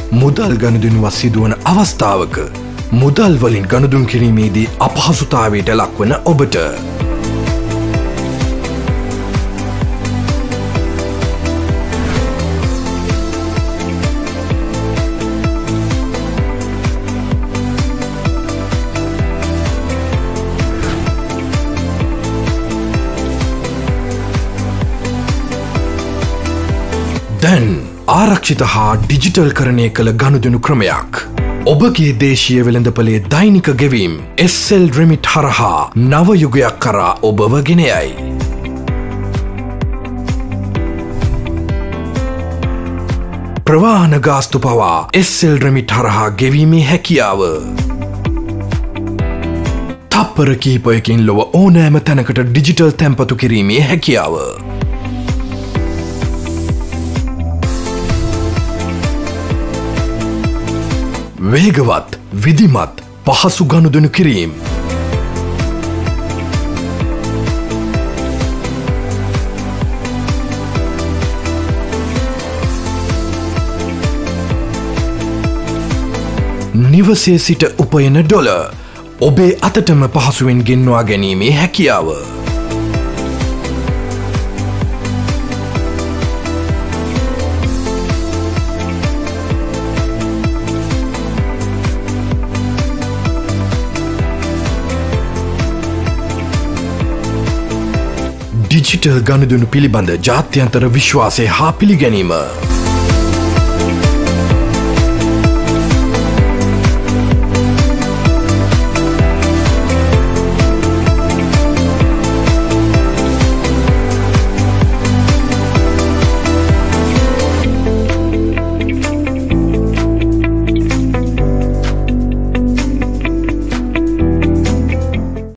මුදල් ගනුදෙනුවක් සිදුවන අවස්ථාවක මුදල් වලින් ගනුදෙනු කිරීමේදී අපහසුතාවයට ලක්වන ඔබට දැන් ආරක්ෂිත හා ඩිජිටල් කරණය කළ ගනුදෙනු ක්‍රමයක්. ඔබගේ දේශීය වෙළඳපොලේ දෛනික ගෙවීම් SL REMIT හරහා නව යුගයක් කරා ඔබව ගෙන යයි. ප්‍රවාහන ගාස්තු පවා SL REMIT හරහා ගෙවීමේ හැකියාව. තප්පර කිහිපයකින් ලොව ඕනෑම තැනකට ඩිජිටල් තැන්පතු කිරීමේ හැකියාව. වේගවත් විධිමත් පහසු ගනුදෙනු කිරීම. නිවසේ සිට උපයන ඩොලර් ඔබේ අතටම පහසුවෙන් ගෙන්වා ගැනීමේ හැකියාව. ඩිජිටල් ගනුදෙනු පිළිබඳ ජාත්‍යන්තර විශ්වාසය හා පිළිගැනීම.